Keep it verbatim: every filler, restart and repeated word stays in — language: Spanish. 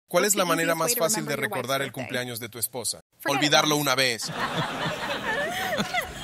¿Cuál es la manera más fácil de recordar el cumpleaños de tu esposa? Olvidarlo una vez.